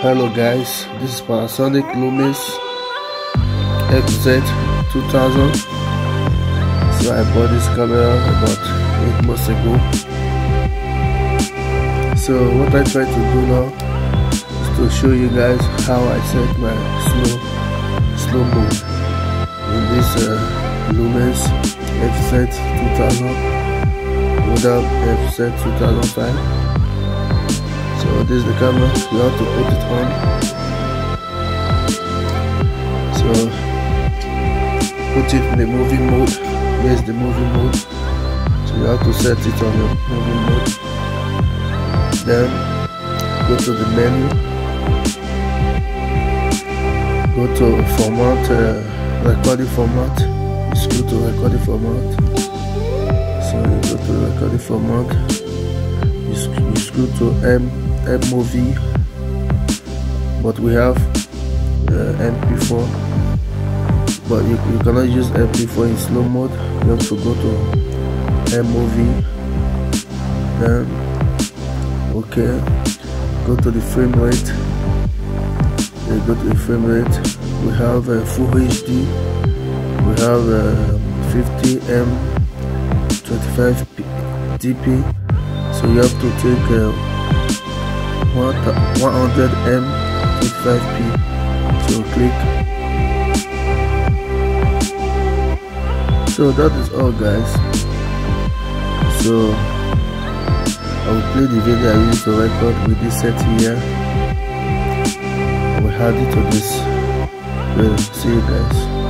Hello guys, this is Panasonic Lumix FZ2000. So I bought this camera about 8 months ago. So what I try to do now is to show you guys how I set my slow mode in this Lumix FZ2000 model FZ2005. So this is the camera, you have to put it on. So put it in the moving mode. Here's the moving mode. So you have to set it on the moving mode. Then go to the menu. Go to format, recording format. Just go to recording format. So you go to recording format. You screw to M-Movie, but we have MP4, but you cannot use MP4 in slow mode. You have to go to M-Movie, then okay, go to the frame rate. Then go to the frame rate. We have full HD, we have 50M 25 dp. So you have to take 100M 25p. So click. So that is all guys. So I will play the video I used to record with this set here. I will add it to this. Well, see you guys.